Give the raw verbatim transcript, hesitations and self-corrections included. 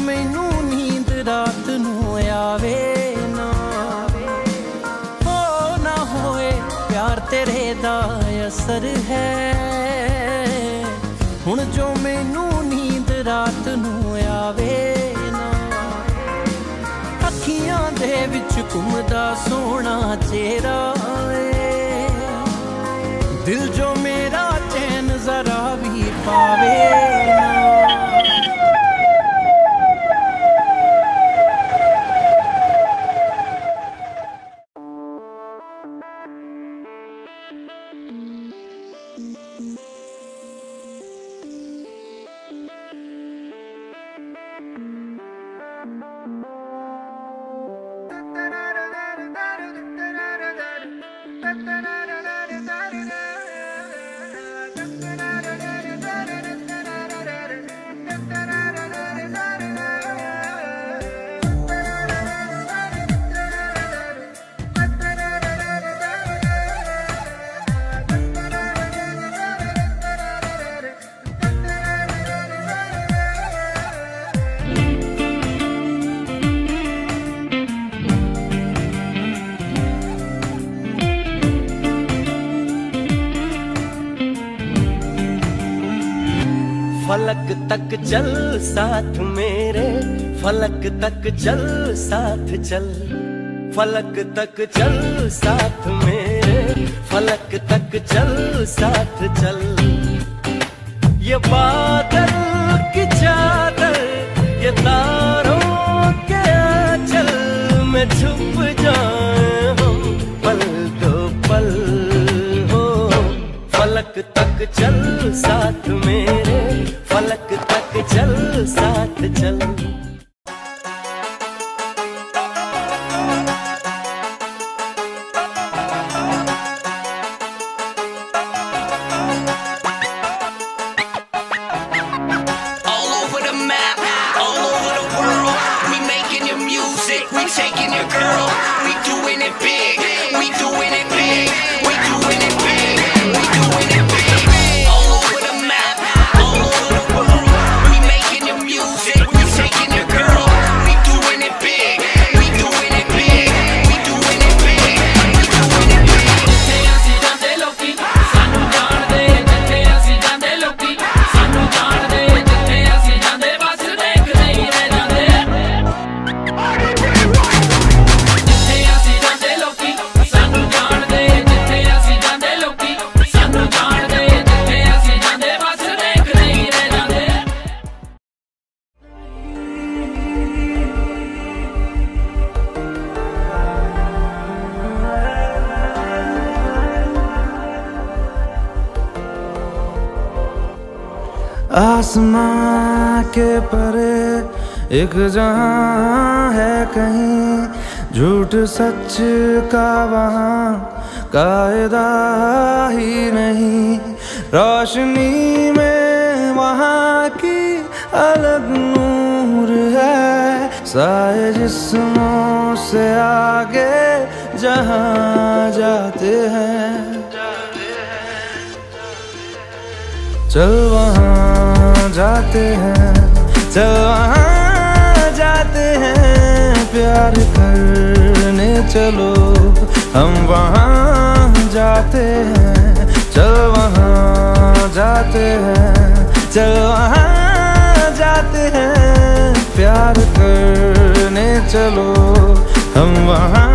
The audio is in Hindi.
मैनू नींद रात नू आवे ना, हो ना होए प्यार तेरे दा असर है। हुण जो मैनू नींद रात नू आवे ना, अखियां दे विच घुमदा सोहना चेहरा ए, दिल जो मेरा चैन जरा भी पावे ना। फलक तक चल साथ मेरे, फलक तक चल साथ चल, फलक तक चल साथ मेरे, फलक तक चल साथ चल। ये बादल की चादर, ये तारों के आंचल में छुप जाए हम पल दो पल हो। फलक तक चल साथ मेरे, फलक तक चल साथ चल। आसमां के परे एक जहां है कहीं, झूठ सच का वहाँ कायदा ही नहीं। रोशनी में वहाँ की अलग नूर है, साए जिस्मों से आगे जहाँ जाते हैं। चल वहाँ जाते हैं, चल वहाँ जाते हैं, प्यार करने चलो हम वहाँ जाते हैं। चल वहाँ जाते हैं, चल वहाँ जाते हैं, प्यार करने चलो हम वहाँ